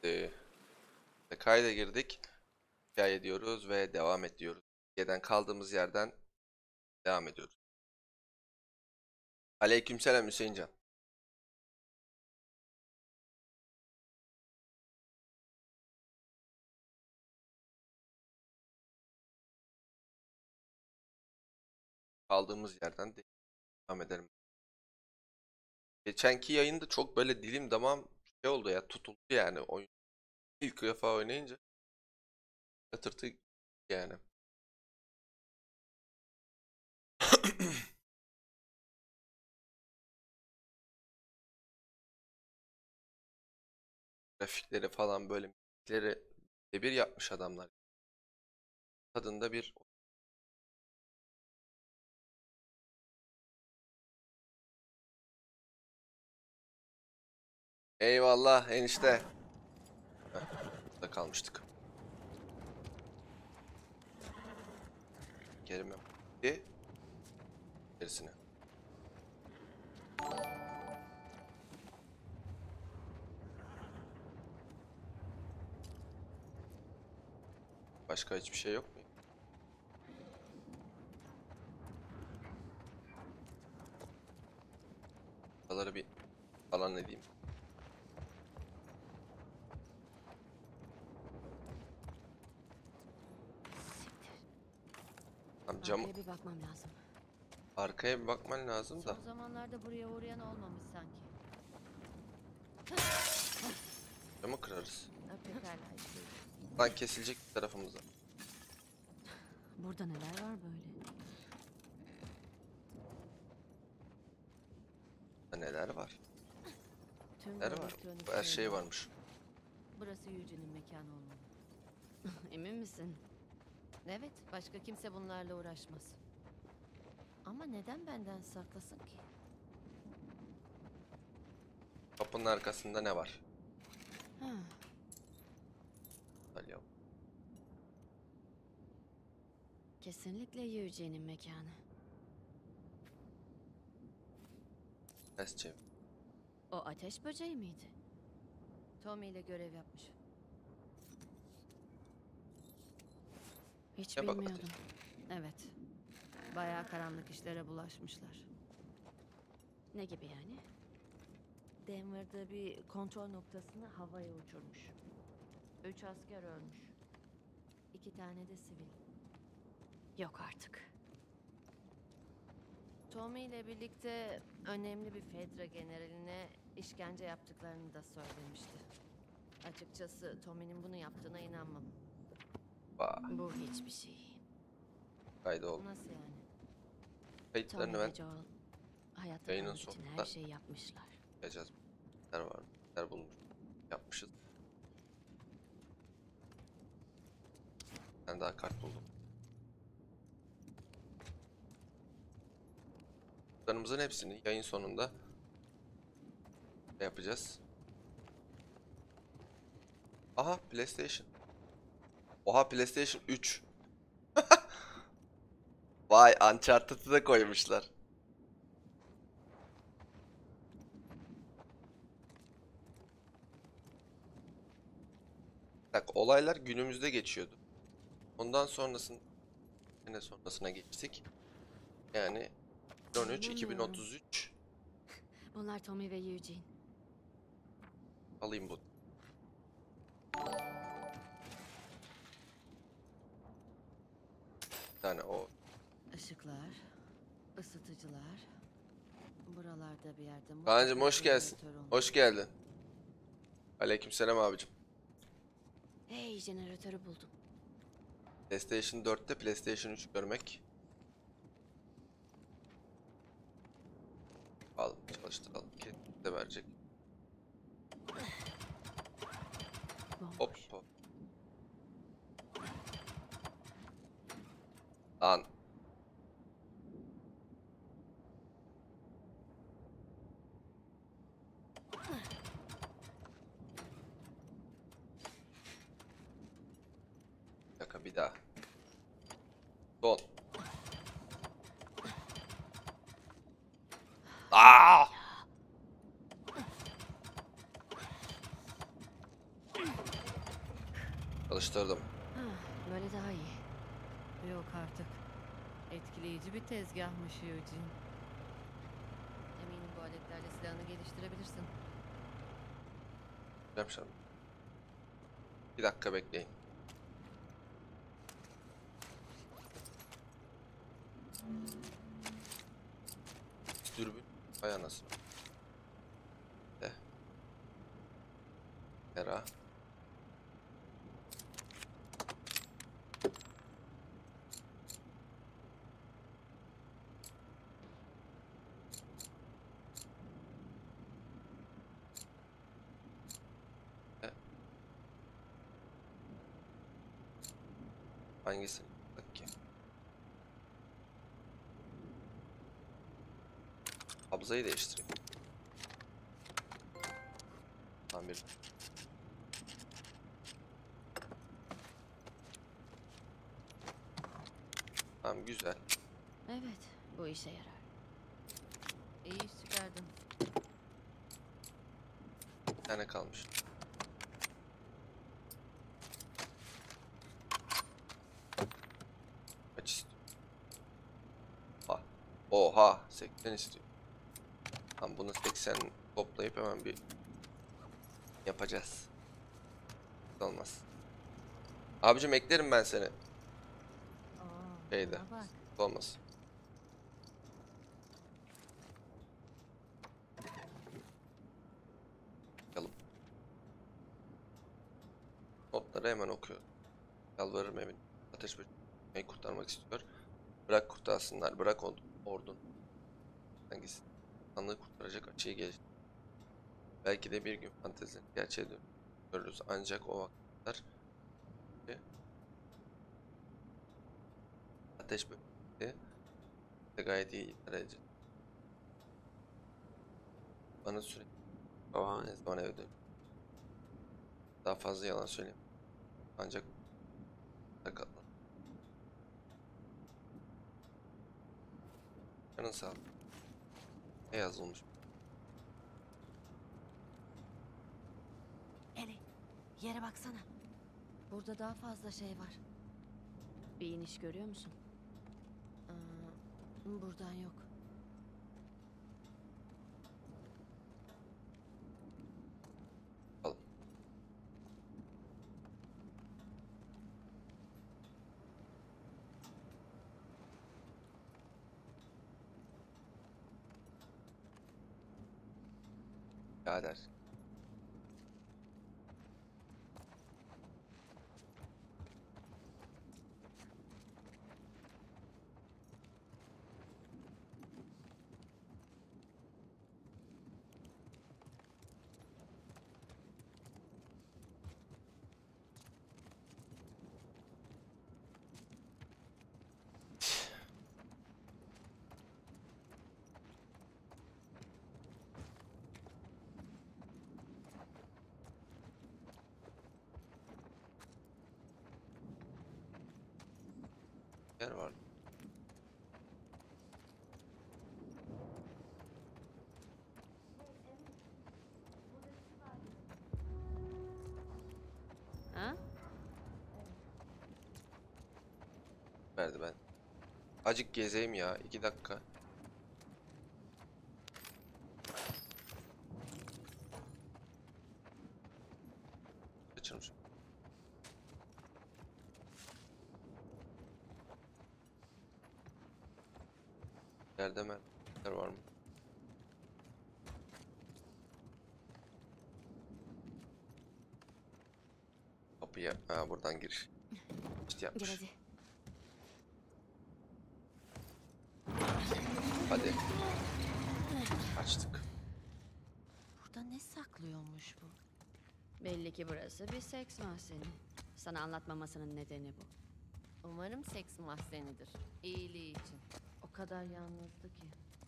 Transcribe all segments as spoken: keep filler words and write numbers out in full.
Ee, kayda girdik. Hikaye diyoruz ve devam ediyoruz. Hikayeden kaldığımız yerden devam ediyoruz. Aleykümselam Hüseyincan. Kaldığımız yerden devam edelim. Geçenki yayında çok böyle dilim damağım şey oldu ya, tutuldu yani oyun. İlk defa oynayınca yatırtı yani. Grafikleri falan böyle müzikleri bir yapmış adamlar. Tadında bir eyvallah enişte. Heh, burada kalmıştık. Gelime bir gerisine. Başka hiçbir şey yok mu? Buraları bir falan edeyim. Tamam, camı Arkaya bir bakmam lazım. arkaya bir bakman lazım da. Son zamanlarda buraya uğrayan olmamış sanki. Camı kırarız. Ha, pekala işte. Lan kesilecek bir tarafımıza. Burada neler var böyle? Da neler var? Tüm Neler var? elektronik Her şey şeyler. varmış. Burası Yüce'nin mekanı olmalı. Emin misin? Evet, başka kimse bunlarla uğraşmaz. Ama neden benden saklasın ki? Kapının arkasında ne var? Ha, Alo. kesinlikle Yüce'nin mekanı. Ters çevir. O ateş böceği miydi? Tommy ile görev yapmış. Hiç Ne bak bilmiyordum. Evet. Bayağı karanlık işlere bulaşmışlar. Ne gibi yani? Denver'da bir kontrol noktasını havaya uçurmuş. Üç asker ölmüş. İki tane de sivil. Yok artık. Tommy ile birlikte önemli bir Fedra generaline işkence yaptıklarını da söylemişti. Açıkçası Tommy'nin bunu yaptığına inanmam. Bah. Bu hiçbir şey. Kaydı oldu. Nasıl yani? Kayıtlarını Tommy ben ve Joel hayatta yayının kalmak için sonunda her şeyi yapmışlar. yapacağız. Neler var? Neler bulmuş? Yapmışız. Ben daha kart buldum. Kartlarımızın hepsini yayın sonunda yapacağız. Aha PlayStation. Oha PlayStation üç. Vay Uncharted'ı da koymuşlar. Bak olaylar günümüzde geçiyordu. Ondan sonrasın yine sonrasına geçtik. Yani iki bin on üç iki bin otuz üç Bunlar Tommy ve Eugene. alayım bu. Bir tane o. Işıklar, ısıtıcılar. Buralarda bir yerde. Kaan'cım mutlaka hoş gelsin. jeneratör olmalı. Hoş geldin. Aleykümselam abicim. Hey, jeneratörü buldum. PlayStation dörtte PlayStation üç görmek. Al çalıştıralım. Kendi de verecek. Hop Bomboş. hop. Lan. Bir dakika bir daha. Son. Aa! Çalıştırdım. Hah, böyle daha iyi. Yok artık. Etkileyici bir tezgahmış Eugene. Eminim bu aletlerle silahını geliştirebilirsin. Yapacağım. Bir dakika bekleyin. Dürbün. Hay anasını. De. Hera. E. Hangisini yaptık ki? Kabzayı değiştireyim. Tamir. Tamam, güzel. Evet, bu işe yarar. İyi iş çıkardın. Bir tane kalmış. Kaç istiyor? Oha. Oha. seksen istiyor. Tamam, bunu seksen toplayıp hemen bir yapacağız. Olmaz. Abicim eklerim ben seni. Aa, Şeyde. buna bak. Olmaz. Bakalım. Notları hemen okuyor. Yalvarırım evin. Ateş böceği kurtarmak istiyor. Bırak kurtarsınlar. Bırak or- ordun. Hangisi? İnsanlığı kurtaracak açıyı geç. Belki de bir gün fantezilerini gerçeğe dön- görürüz. Ancak o vakitler ateş böceği de gayet iyi idare edecek. Bana sürekli babam ne zaman eve dön. Daha fazla yalan söyleyeyim. Ancak sakatlan. Canın sağ ol. Ne yazılmış? Eli, yere baksana. Burada daha fazla şey var. Bir iniş görüyor musun? Aa, buradan yok. Al. Birader. Yer var. Ha? Verdi ben. Acık gezeyim ya. iki dakika. Kaçırmışım. Yerde mermiler var mı? Kapıya. Ha, buradan giriş. İşte Gel yapmış. hadi. Hadi. Açtık. Burada ne saklıyormuş bu? Belli ki burası bir seks mahzeni. Sana anlatmamasının nedeni bu. Umarım seks mahzenidir. İyiliği için. O kadar yalnızdı ki.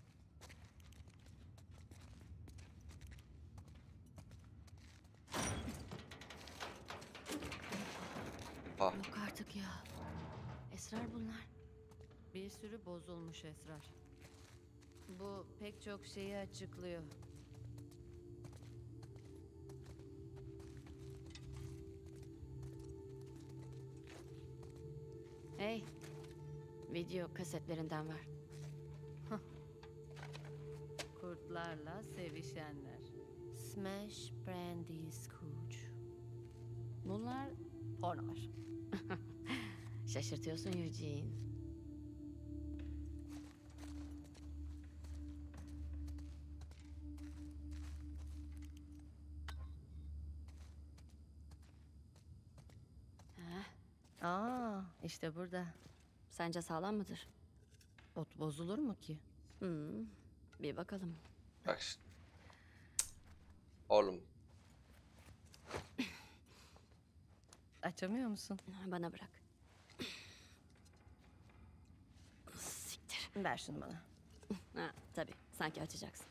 Ha. Yok artık ya. Esrar bunlar. Bir sürü bozulmuş esrar. Bu pek çok şeyi açıklıyor. Hey, video kasetlerinden var. Kurtlarla sevişenler. Smash Brandy Scooch. Bunlar pornolar. Şaşırtıyorsun Eugene. Heh, Aa, işte burada. sence sağlam mıdır? Ot bozulur mu ki? Hmm, bir bakalım. Bak şimdi. Oğlum. Açamıyor musun? Bana bırak. Siktir. Ver şunu bana. Ha, tabii, sanki açacaksın.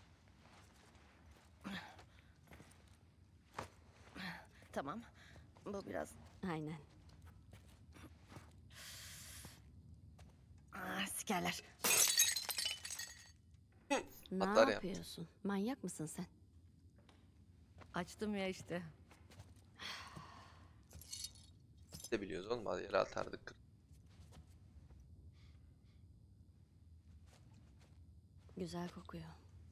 Tamam. Bu biraz... Aynen. Aa, sikerler. Ne Patlar yaptı. yapıyorsun? Manyak mısın sen? Açtım ya işte. Biz de biliyoruz oğlum. Hadi yere atardık. Güzel kokuyor.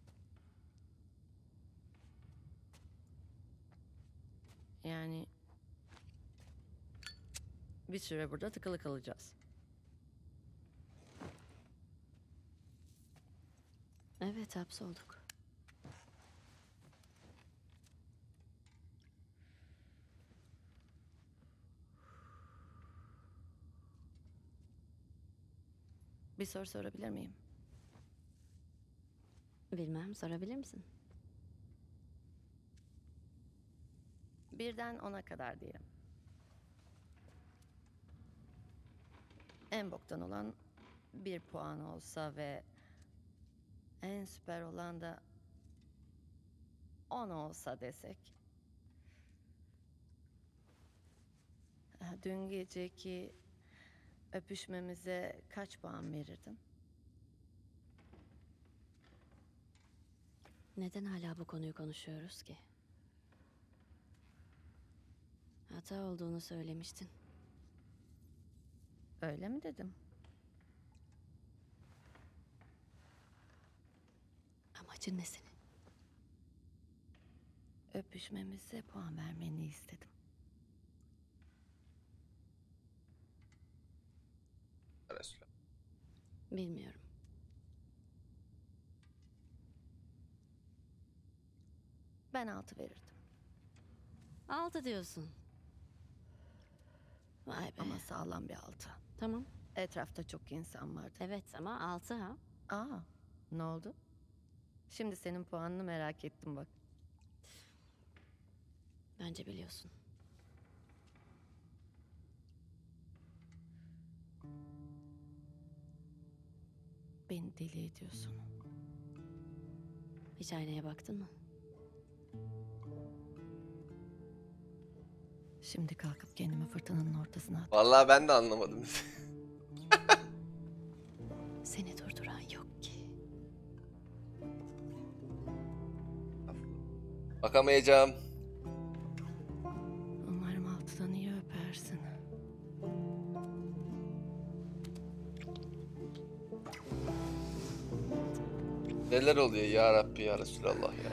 Yani... Bir süre burada tıkılı kalacağız. Evet, hapsolduk. Bir soru sorabilir miyim? Bilmem, sorabilir misin? Birden ona kadar diyelim. En boktan olan bir puan olsa ve en süper olan da on olsa desek. Dün geceki öpüşmemize kaç puan verirdin? Neden hala bu konuyu konuşuyoruz ki? Hata olduğunu söylemiştin. Öyle mi dedim? Amacın ne senin? Öpüşmemize puan vermeni istedim. Resulallah. Bilmiyorum. Ben altı verirdim. Altı diyorsun. Vay be. Ama sağlam bir altı. Tamam. Etrafta çok insan vardı. Evet ama altı ha. Aa, ne oldu? Şimdi senin puanını merak ettim bak. Bence biliyorsun. Beni deli ediyorsun. Hiç aynaya baktın mı? Şimdi kalkıp kendimi fırtınanın ortasına at. Vallahi ben de anlamadım. Seni durduran yok ki. Bakamayacağım. Umarım altıdan iyi öpersin. Neler oluyor ya Rabbi ya Resulallah ya.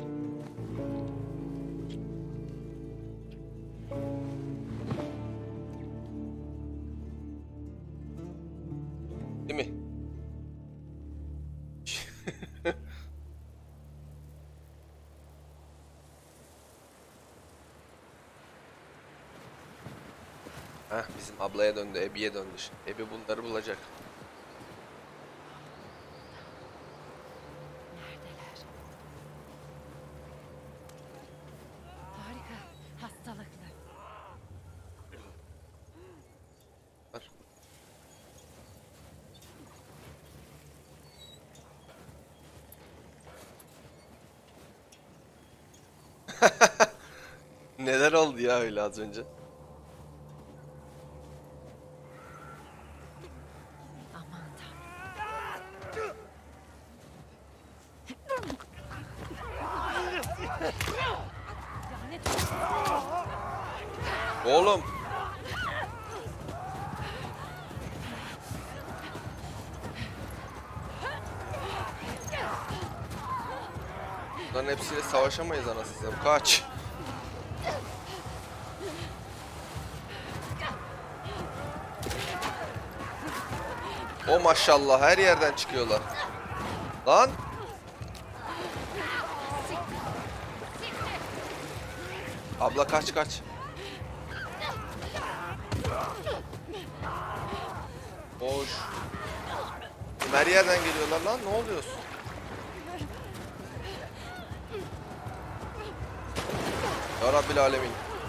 Değil mi? Heh, bizim ablaya döndü, Ebi'ye döndü şimdi. Ebi bunları bulacak. Neredeler? Harika. Hastalıklı. Var. Neler oldu ya öyle az önce? Aman tanrım. Oğlum. Bunların hepsiyle savaşamayız anasını satayım. Kaç. O maşallah her yerden çıkıyorlar. Lan. Abla kaç kaç. Boş. Her yerden geliyorlar lan, ne oluyorsun? Ya Rabbil Alemin.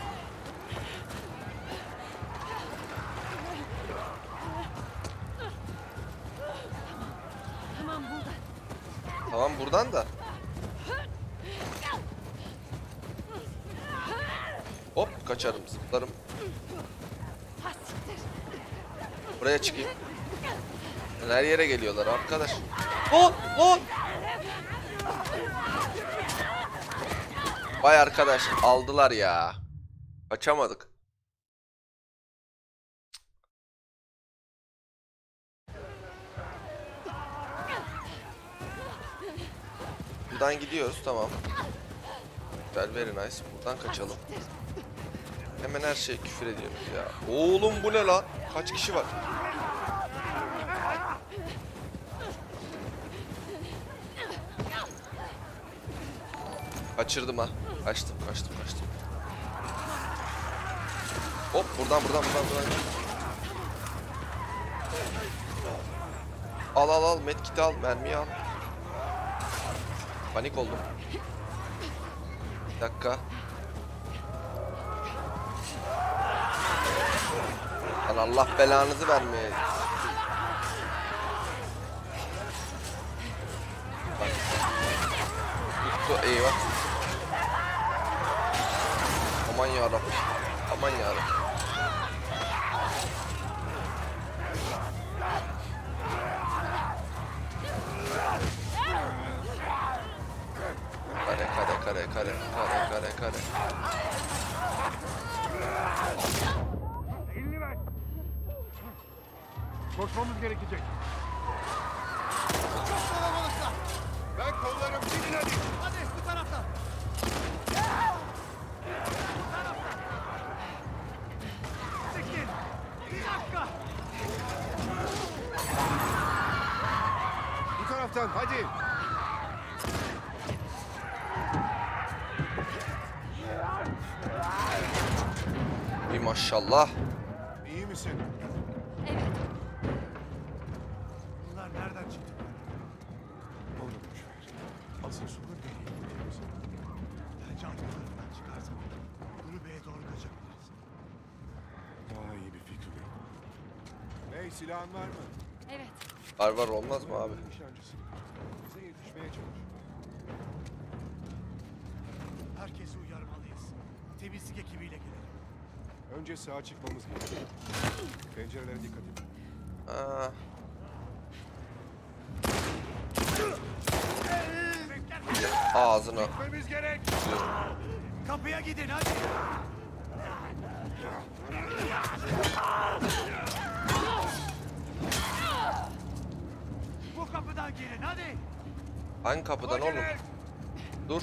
Tamam burada. Tamam buradan da. Hop kaçarım, zıplarım. Buraya çıkayım. Her yere geliyorlar arkadaş. Lan lan. Vay arkadaş, aldılar ya. Kaçamadık. Buradan gidiyoruz, tamam. Güzel, very nice. Buradan kaçalım. Hemen her şeye küfür ediyoruz ya. Oğlum bu ne lan? Kaç kişi var? Kaçırdım ha. Kaçtım, kaçtım, kaçtım. Hop buradan, buradan, buradan, buradan. Al al al, medkit al, mermiyi al. Panik oldum. Bir dakika. Lan Allah belanızı vermeye. Bak. Tuttu, eyvah. Aman yarabbim. Aman yarabbim. Kare kare kare kare kare kare kare. Koşmamız gerekecek. Ben kollarım. Gidin hadi. Hadi bu taraftan. Bu taraftan. Çekil. Bir dakika. Bu taraftan hadi. Bir maşallah. İyi misin? Evet. Bunlar nereden çıktı? Onu boş ver. Asıl sorun nereye gidiyoruz? Bence arkalarından çıkarsak kulübeye doğru kaçabiliriz. Daha iyi bir fikrim yok. Hey, silahın var mı? Evet. Var var, olmaz mı abi? Nişancısı. Bize yetişmeye çalış. Herkesi uyarmalıyız. Temizlik ekibiyle gelelim. Önce sağa çıkmamız gerekiyor. Pencerelere dikkat edin. Aa, ağzına. Gitmemiz gerek. Kapıya gidin hadi. Bu kapıdan girin hadi. Hangi kapıdan oğlum? Dur.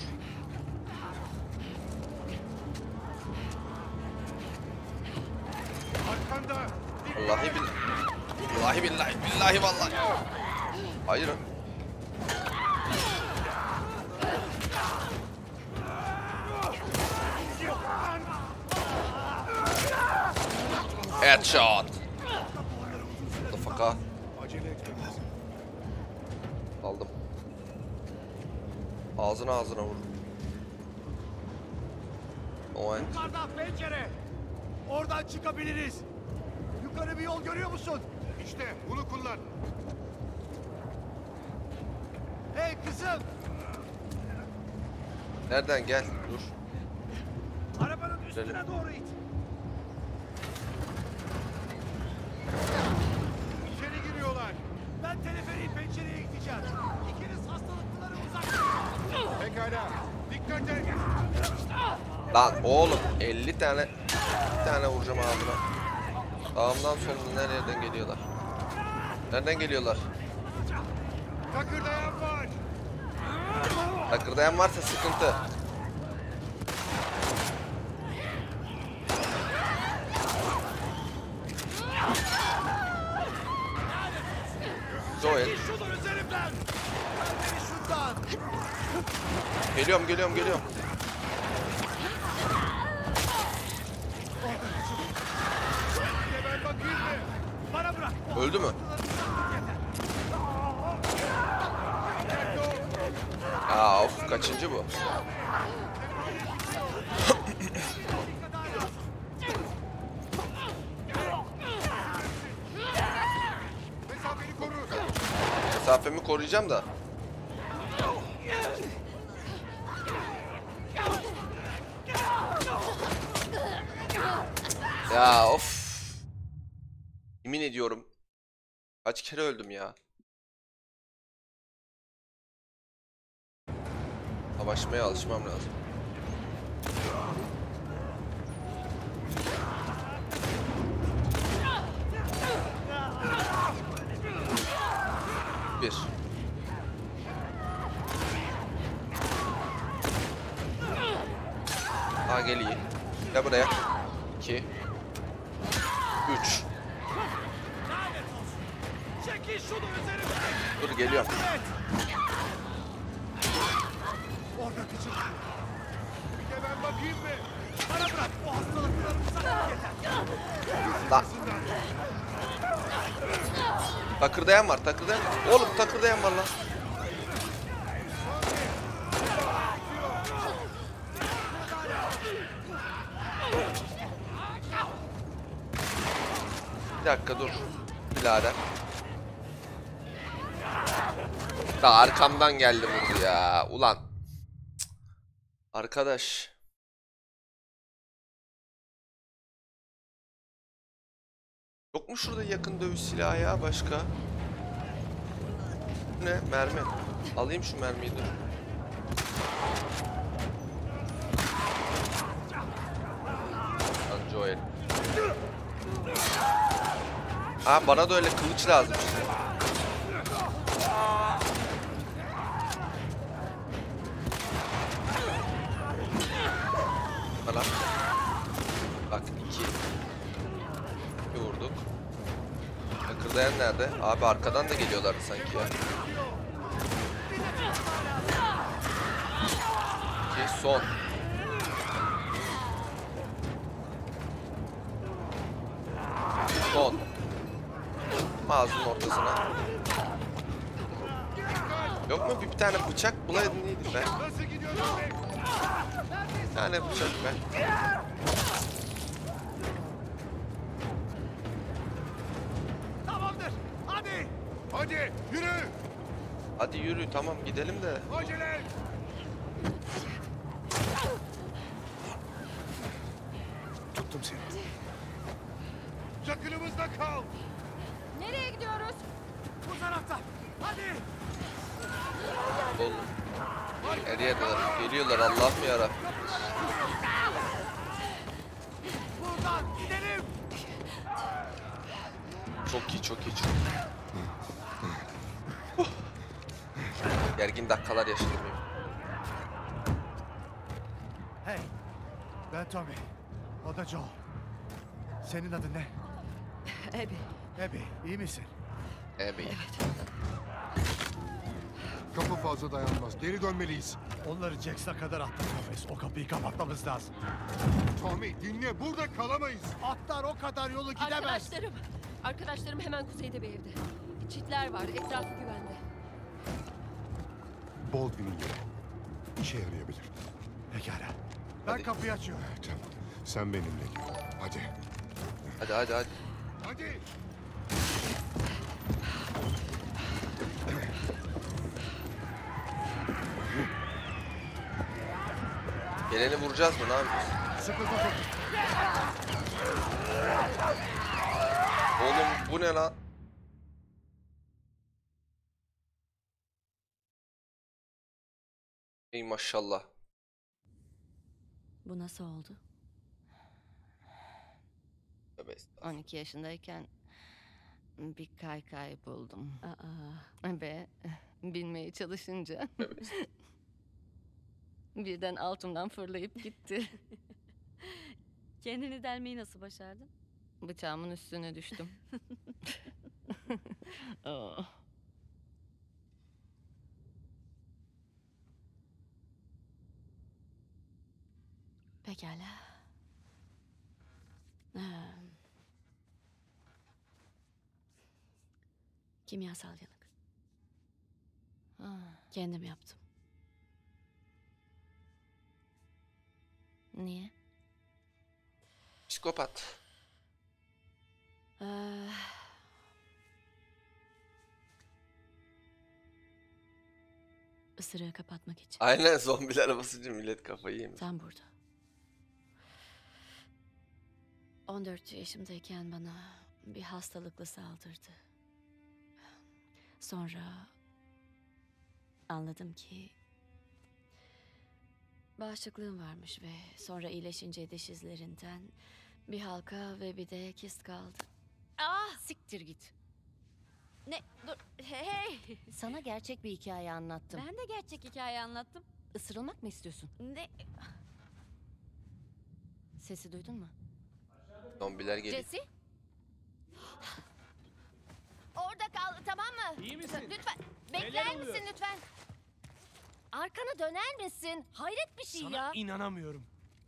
Arkanda. Vallahi billahi. Vallahi billahi. Billahi vallahi. Hayır. Headshot. The fuck'a. Acele etmeliyiz. Aldım. Ağzına ağzına vur. O en. Yukarıdan pencere. Oradan çıkabiliriz. Yukarı bir yol görüyor musun? İşte bunu kullan. Hey kızım. Nereden gel? Dur. Arabanın üstüne Gidelim. doğru it. İçeri giriyorlar. Ben teleferiği pencereye gideceğim. İkiniz hastalıklıları uzak. Pekala. Dikkat et. Lan oğlum elli tane bir tane vuracağım ağzına. Sağımdan solumdan nereden geliyorlar? Nereden geliyorlar? Takırdayan var. Takırdayan varsa sıkıntı. Joel. Şunu üzerimden. Beni şuradan. Geliyorum geliyorum geliyorum. Ben bakayım mı? Bana bırak. Öldü mü? Aa of, kaçıncı bu? Mesafeni koru. Mesafemi koruyacağım da. Ya of. Yemin ediyorum. Kaç kere öldüm ya. Savaşmaya alışmam lazım. Bir. Ha gel iyi. Gel buraya. İki. Üç. Çekil şunu üzerimden. Dur geliyorum. Orada kıçım. Bir de ben bakayım mı? Bana bırak. O hastalıklarım sana yeter. La. Takırdayan var, takırdayan var. Oğlum takırdayan var lan. Bir dakika dur. Birader. Da arkamdan geldi vurdu ya. Ulan. Cık. Arkadaş. Yok mu şurada yakın dövüş silahı ya başka? Ne? Mermi. Alayım şu mermiyi dur. Lan Joel. Ha bana da öyle kılıç lazım işte. Bana. Bak iki. Bir vurduk. Takırdayan nerede? Abi arkadan da geliyorlardı sanki ya. İki son. Son. Ağzının ortasına. Yok mu bir, bir tane bıçak bulaydın iyiydi be. Nasıl gidiyorsun be? Bir tane bıçak be. Tamamdır. Hadi. Hadi yürü. Hadi yürü tamam gidelim de. Acele et. Tuttum seni. Yakınımızda kal. Nereye gidiyoruz? Bu tarafta. Hadi. Oğlum. Her yerdeler. Geliyorlar Allah'ım yarabbim. Buradan gidelim. Çok iyi çok iyi çok iyi. Huh. Gergin dakikalar yaşadım ya. Hey. Ben Tommy. O da Joel. Senin adın ne? Abby. Abby. İyi misin? Abi. Kapı fazla dayanmaz. Geri dönmeliyiz. Onları Jax'a kadar attık kafes. O kapıyı kapatmamız lazım. Tommy dinle. Burada kalamayız. Atlar o kadar yolu gidemez. Arkadaşlarım. Arkadaşlarım hemen kuzeyde bir evde. Çitler var. Etrafı güvende. Baldwin'in yeri. İşe yarayabilir. Pekala. Ben Hadi. kapıyı açıyorum. Tamam. Sen benimle gel. Hadi. Hadi hadi hadi. Hadi. Geleni vuracağız mı? Ne yapıyoruz? Sıkı tutun. Oğlum bu ne lan? Ey maşallah. Bu nasıl oldu? Tövbe estağfurullah. on iki yaşındayken bir kaykay buldum. Aa, Ve binmeye çalışınca Tövbe estağfurullah. Birden altımdan fırlayıp gitti. Kendini delmeyi nasıl başardın? Bıçağımın üstüne düştüm. Aa. Pekala. Ha. Kimyasal yanık. Ah, Kendim yaptım. niye? Psikopat. Ee, ısırığı kapatmak için. Aynen, zombiler basınca millet kafayı yemiş. Tam burada. on dört yaşımdayken bana bir hastalıkla saldırdı. Sonra anladım ki bağışıklığım varmış ve sonra iyileşince diş izlerinden bir halka ve bir de kist kaldı. Ah, siktir git. Ne? Dur. Hey! Sana gerçek bir hikaye anlattım. Ben de gerçek hikaye anlattım. Isırılmak mı istiyorsun? Ne? Sesi duydun mu? Zombiler geliyor. Jesse? Orada kal, tamam mı? İyi misin? Lütfen. Neler Bekler oluyor? misin lütfen? Arkana döner misin? Hayret bir şey Sana ya. inanamıyorum.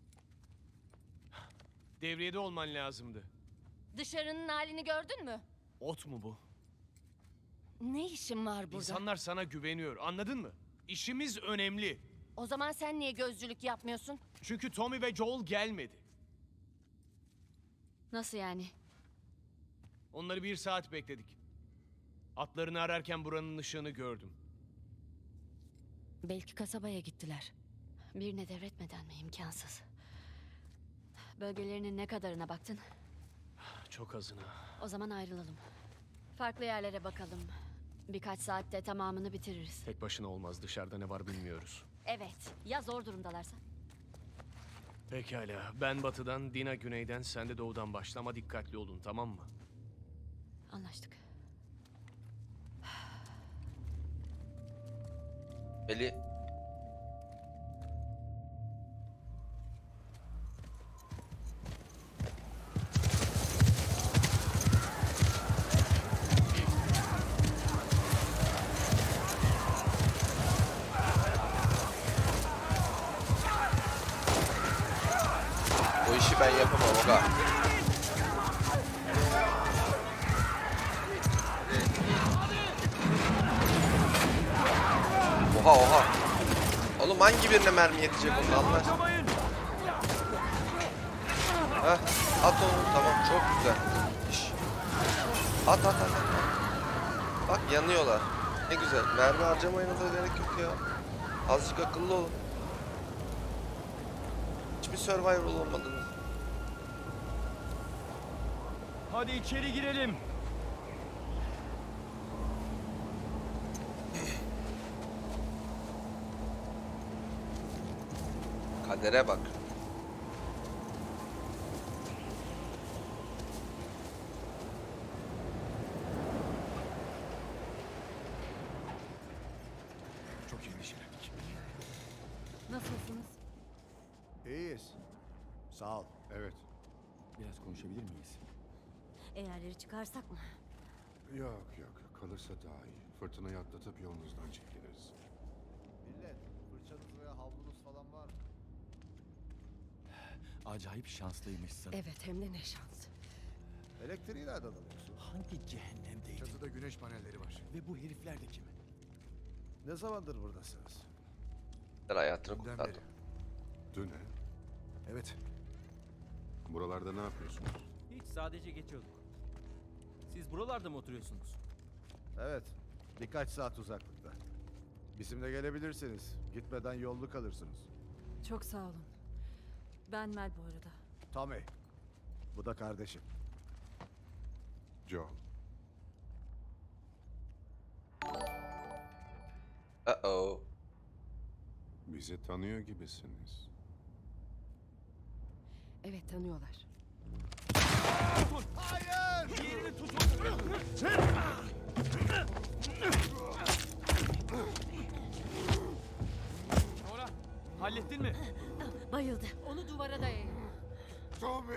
Devriyede olman lazımdı. Dışarının halini gördün mü? Ot mu bu? Ne işin var burada? İnsanlar sana güveniyor, anladın mı? İşimiz önemli. O zaman sen niye gözcülük yapmıyorsun? Çünkü Tommy ve Joel gelmedi. Nasıl yani? Onları bir saat bekledik. Atlarını ararken buranın ışığını gördüm. Belki kasabaya gittiler. Birine devretmeden mi? İmkansız. Bölgelerinin ne kadarına baktın? Çok azına. O zaman ayrılalım. Farklı yerlere bakalım. Birkaç saatte tamamını bitiririz. Tek başına olmaz, dışarıda ne var bilmiyoruz. Evet. Ya zor durumdalarsa? Pekala, ben batıdan, Dina güneyden, sen de doğudan başla ama dikkatli olun, tamam mı? Anlaştık. Eli o işi ben yapamam oga. Oha oha. Oğlum hangi birine mermi yetecek onun Allah aşkına? Heh, at onu, tamam, çok güzel. İş. At at at at. Bak yanıyorlar. Ne güzel. Mermi harcamaya da gerek yok ya. Azıcık akıllı olun. Hiçbir survival olmadınız. Hadi içeri girelim. Kadere bak. Çok endişelendik. Nasılsınız? İyiyiz. Sağ ol. Evet. Biraz konuşabilir miyiz? Eğerleri çıkarsak mı? Yok yok. Kalırsa daha iyi. Fırtınayı atlatıp yolunuzdan çekiliriz. Millet, fırçanız veya havlunuz falan var mı? Acayip şanslıymışsın. Evet, hem de ne şans. Elektriği nereden alıyorsun? Hangi cehennemdeydin? Çatıda güneş panelleri var. Ve bu herifler de kim? Ne zamandır buradasınız? Hayatını Dünden kurtardı. beri. Dün he? Evet. Buralarda ne yapıyorsunuz? Hiç, sadece geçiyorduk. Siz buralarda mı oturuyorsunuz? Evet. Birkaç saat uzaklıkta. Bizimle gelebilirsiniz. Gitmeden yollu kalırsınız. Çok sağ olun. Ben Mel bu arada. Tommy. Bu da kardeşim. Joel. Uh-oh. Bizi tanıyor gibisiniz. Evet, tanıyorlar. Yerini tutun. Hallettin mi? Bayıldı. Onu duvara dayayın. Tommy!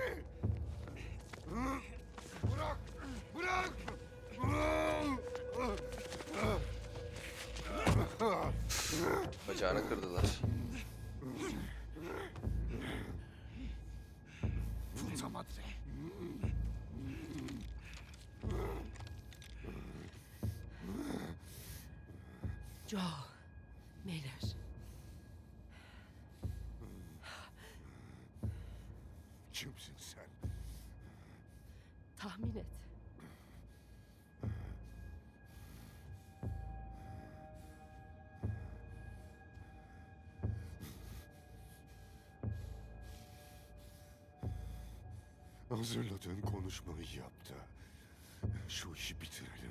Bırak! Bırak! Bacağını kırdılar. Puta madre. Joel. Meyler. Kimsin sen? Tahmin et. Hazırladığın konuşmayı yaptı. Şu işi bitirelim.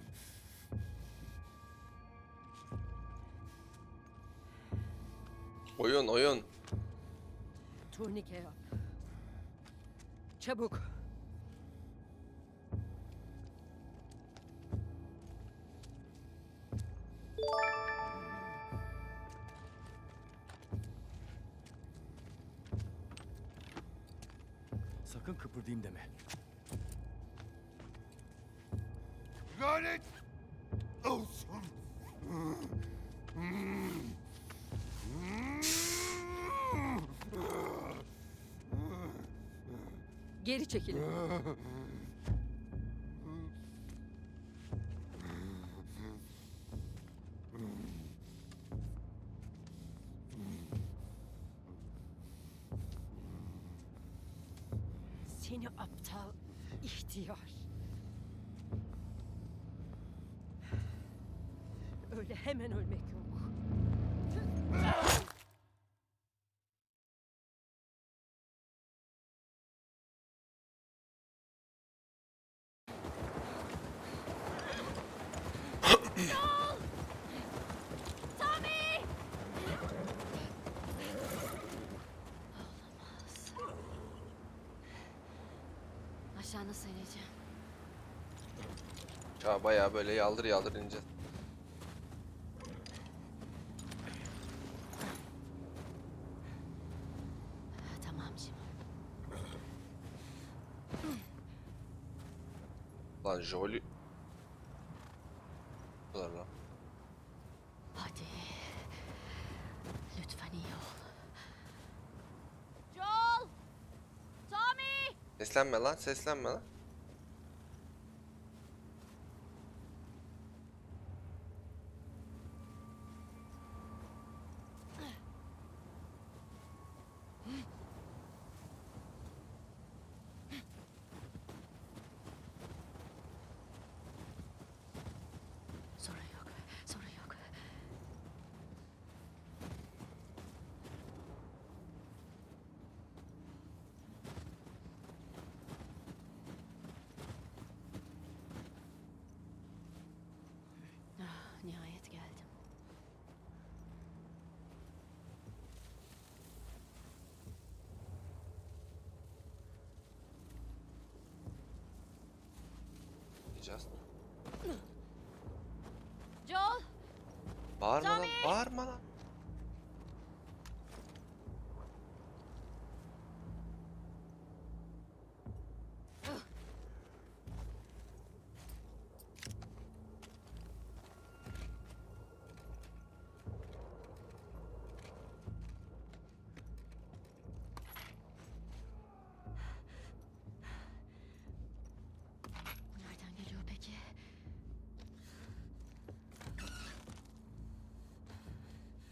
Oyun oyun. Turnike yap. Çabuk. Sakın kıpırdayım deme. Lanet olsun. Geri çekilin. Seni aptal ihtiyar. Öyle hemen ölmek yok. Aşağı nasıl ineceğim? Ya bayağı böyle yaldır yaldır ineceğiz. Tamam Jim. Lan Jolie. Bu kadar lan. Hadi. Lütfen iyi ol. Joel! Tommy! Seslenme lan, seslenme lan. Sorun yok. Sorun yok. Ah, nihayet geldim. Diyeceğiz. Joel! Bağırma lan, Tommy! bağırma lan. Nereden geliyor peki?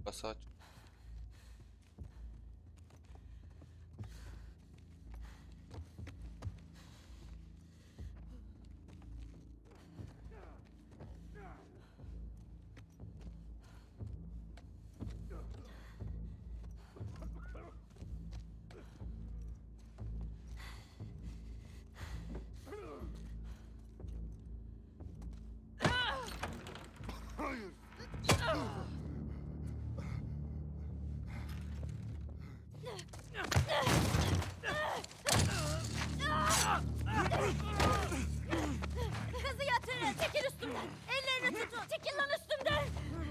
Basa aç. Kızı yatırın. Çekil üstümden. Ellerini tutun. Çekil lan üstümden.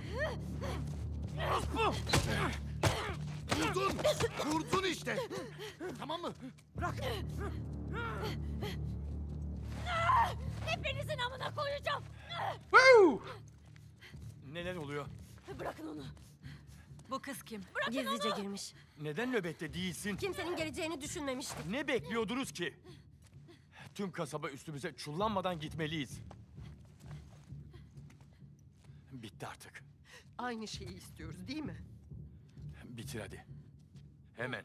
Vurdun! Vurdun işte! Tamam mı? Bırak! Hepinizin amına koyacağım. Neler oluyor? Bırakın onu. Bu kız kim? Gizlice girmiş. Neden nöbette değilsin? Kimsenin geleceğini düşünmemiştik. Ne bekliyordunuz ki? Tüm kasaba üstümüze çullanmadan gitmeliyiz. Bitti artık. Aynı şeyi istiyoruz değil mi? Bitir hadi. Hemen.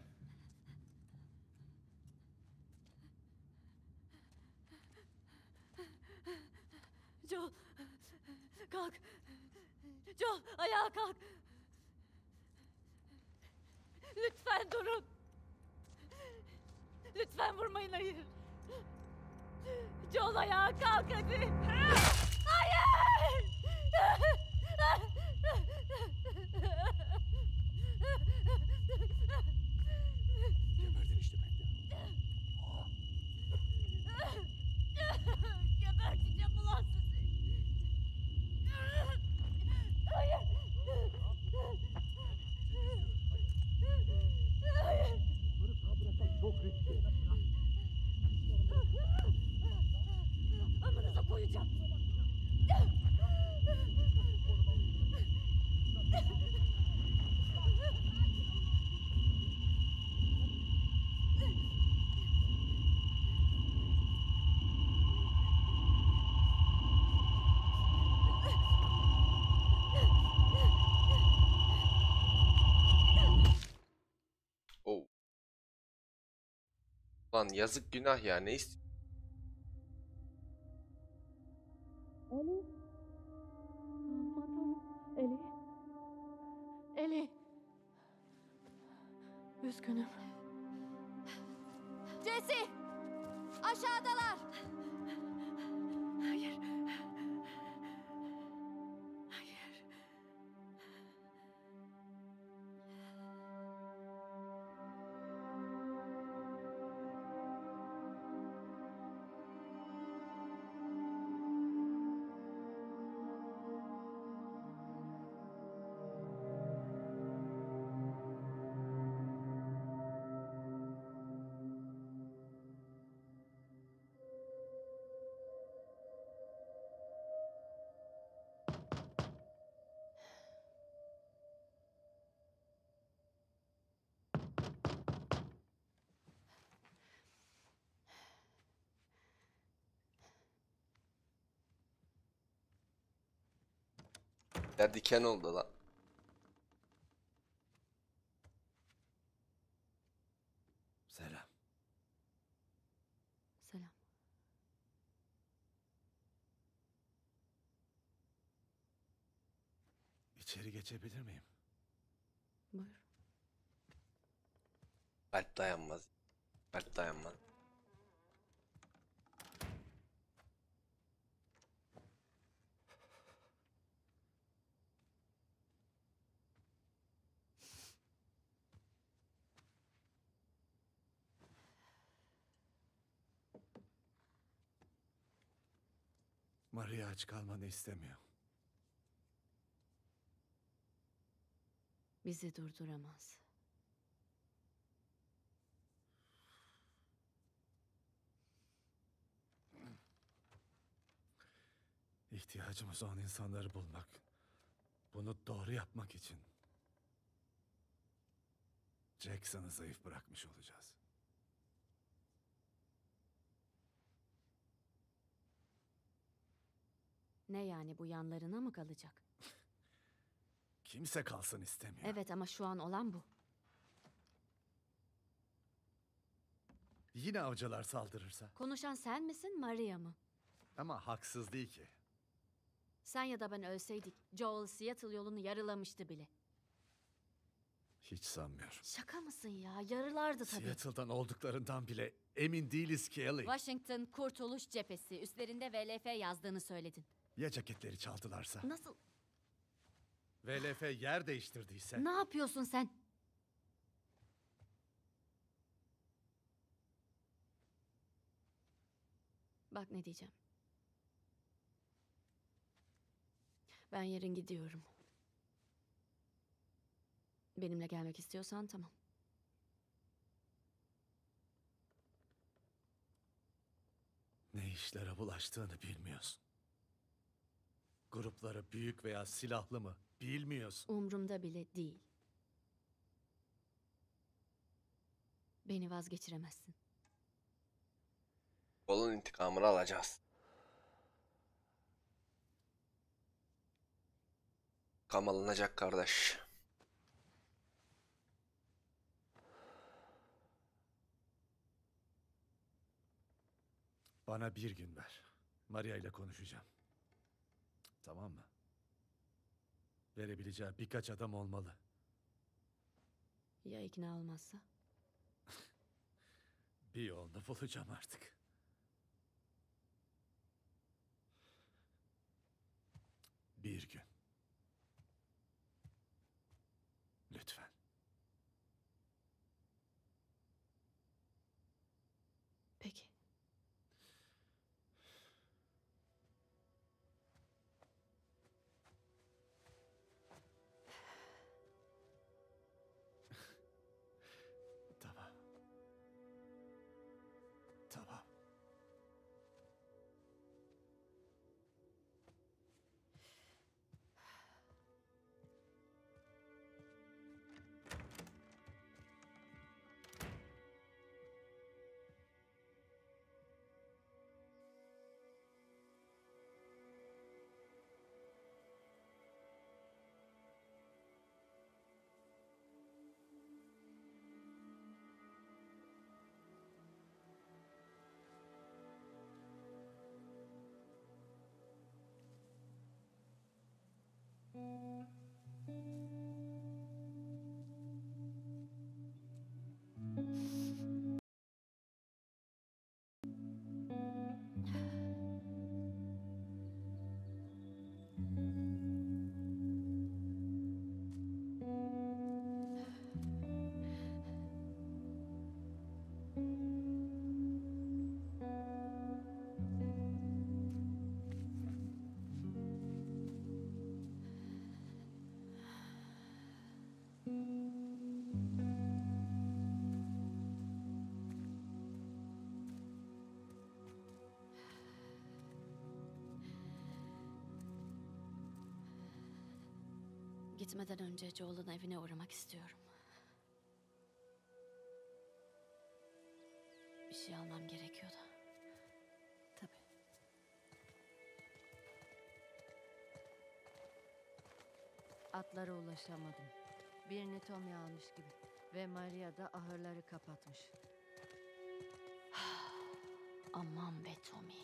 Joel. Kalk. Joel ayağa kalk. Lütfen durun. Lütfen vurmayın, hayır. Joel ayağa kalk hadi. Hayır! Geberdin işte ben Geberteceğim ulan sizi. Hayır. Hayır. Amınıza koyacağım. Oh. Lan yazık günah ya, ne ist Eli. Eli. Üzgünüm. Jesse! Aşağıdalar. Hayır. Hayır. ya, diken oldu lan. Selam. Selam. İçeri geçebilir miyim? Buyur. Kalp dayanmaz. Kalp dayanmaz. Maria aç kalmanı istemiyor. Bizi durduramaz. İhtiyacımız olan insanları bulmak. Bunu doğru yapmak için. Jackson'ı zayıf bırakmış olacağız. Ne yani, bu yanlarına mı kalacak? Kimse kalsın istemiyor. Evet ama şu an olan bu. Yine avcılar saldırırsa. Konuşan sen misin, Maria mı? Ama haksız değil ki. Sen ya da ben ölseydik, Joel Seattle yolunu yarılamıştı bile. Hiç sanmıyorum. Şaka mısın ya? Yarılardı tabii. Seattle'dan olduklarından bile emin değiliz ki Ellie. Washington Kurtuluş Cephesi. Üstlerinde V L F yazdığını söyledin. Ya ceketleri çaldılarsa? Nasıl? V L F yer değiştirdiyse? Ne yapıyorsun sen? Bak ne diyeceğim. Ben yarın gidiyorum. Benimle gelmek istiyorsan tamam. Ne işlere bulaştığını bilmiyorsun. Grupları büyük veya silahlı mı bilmiyorsun. Umrumda bile değil. Beni vazgeçiremezsin. Joel'un intikamını alacağız. İntikam alınacak kardeş. Bana bir gün ver. Maria ile konuşacağım. Tamam mı? Verebileceği birkaç adam olmalı. Ya ikna olmazsa? Bir yolunu bulacağım artık. Bir gün. Lütfen. Peki. Tamam. Tamam. Gitmeden önce Joel'ın evine uğramak istiyorum. Bir şey almam gerekiyordu. Tabii. Atlara ulaşamadım. Birini Tommy almış gibi. Ve Maria da ahırları kapatmış. Aman be Tommy.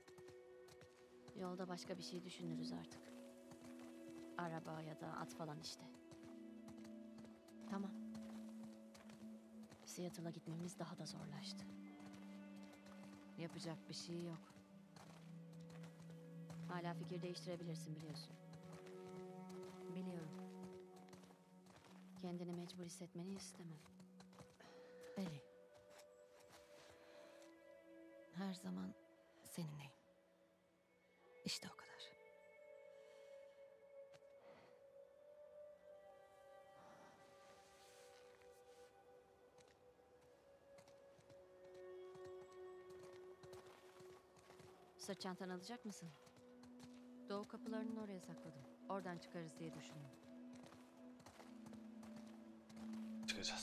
Yolda başka bir şey düşünürüz artık. Araba ya da at falan işte. Tamam. Seattle'a gitmemiz daha da zorlaştı. Yapacak bir şey yok. Hala fikir değiştirebilirsin biliyorsun. Biliyorum. Kendini mecbur hissetmeni istemem. Ellie. Her zaman seninleyim. İşte o kadar. Sırt çantanı alacak mısın? Doğu kapılarının oraya sakladım. Oradan çıkarız diye düşündüm. Çıkacağız.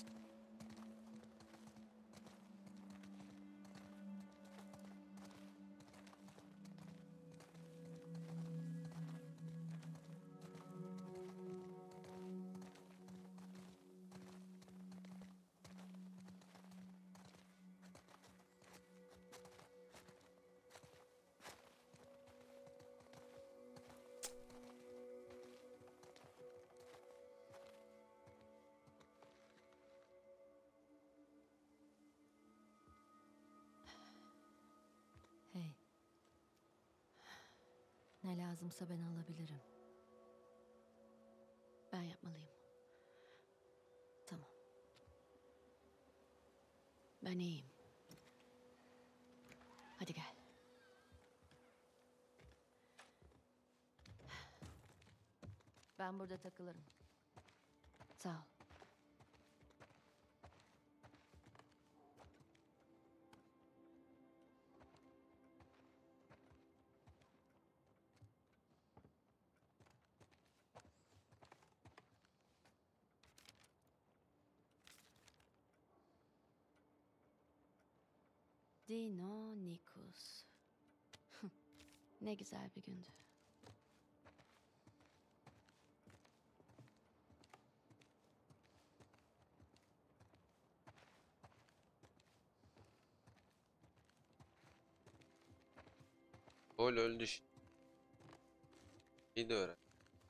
lazımsa ben alabilirim. Ben yapmalıyım. Tamam. Ben iyiyim. Hadi gel. Ben burada takılırım. Sağ ol. Deinonychus. Ne güzel bir gündü. Gol öldü. şi- İyi de öğren.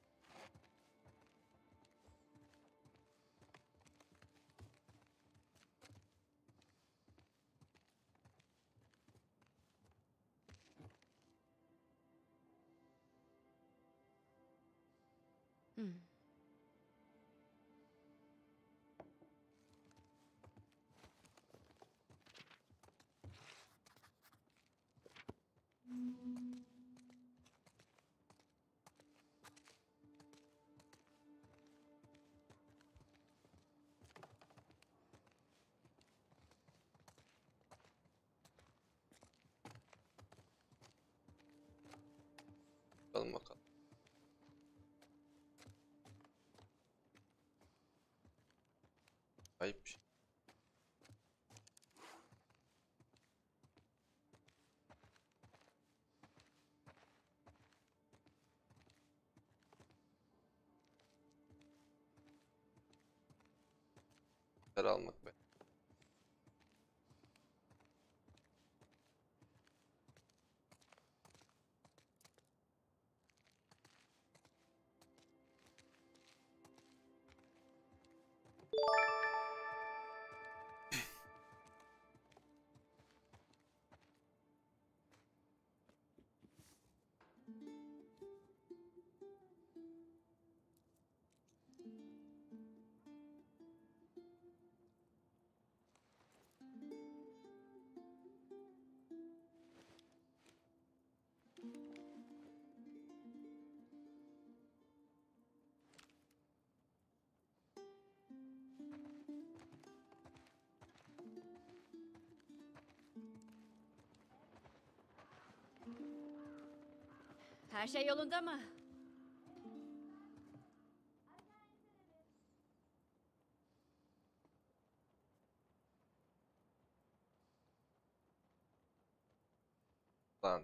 Hmm. Bakalım bakalım. Ayıp bir şey. Para almak be. Her şey yolunda mı? Lan.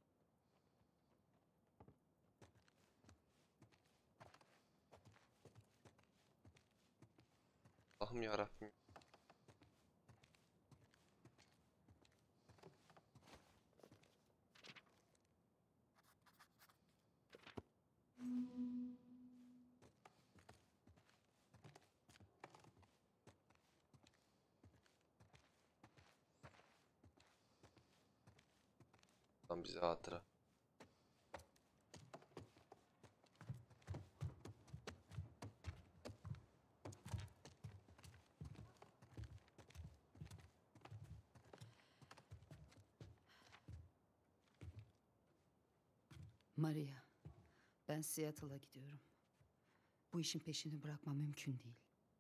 Allah'ım yarabbim. Lan bize hatıra. Maria, ben Seattle'a gidiyorum. Bu işin peşini bırakma mümkün değil.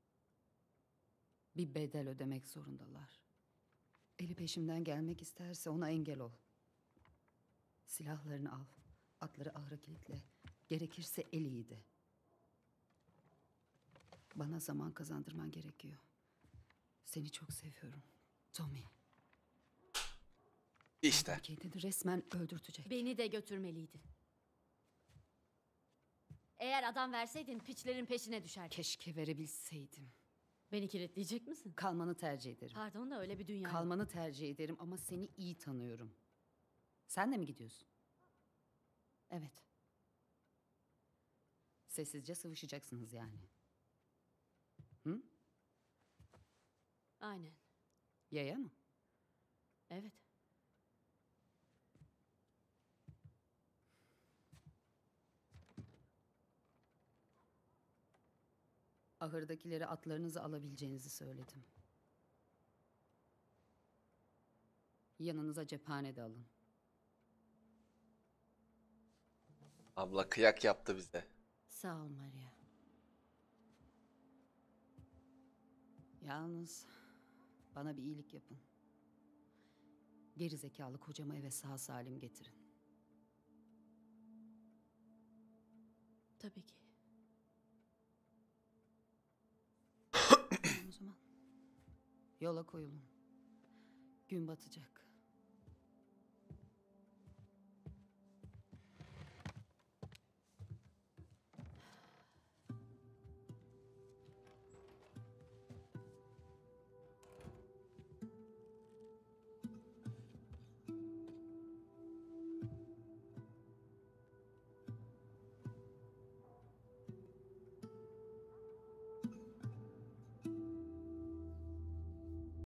Bir bedel ödemek zorundalar. Eli peşimden gelmek isterse ona engel ol. Silahlarını al, atları ahıra kilitle. Gerekirse Ellie'yi de. Bana zaman kazandırman gerekiyor. Seni çok seviyorum, Tommy. İşte. Kendini resmen öldürtecek. Beni de götürmeliydi. Eğer adam verseydin piçlerin peşine düşerdi. Keşke verebilseydim. Beni kilitleyecek misin? Kalmanı tercih ederim. Pardon da öyle bir dünya. yok. Kalmanı tercih ederim ama seni iyi tanıyorum. Sen de mi gidiyorsun? Evet. Sessizce sıvışacaksınız yani. Hı? Aynen. Yaya mı? Evet. Ahırdakileri atlarınızı alabileceğinizi söyledim. Yanınıza cephane de alın. Abla kıyak yaptı bize. Sağ ol Maria. Yalnız bana bir iyilik yapın. Geri zekalı kocamı eve sağ salim getirin. Tabii ki. Tamam o zaman. Yola koyulun. Gün batacak.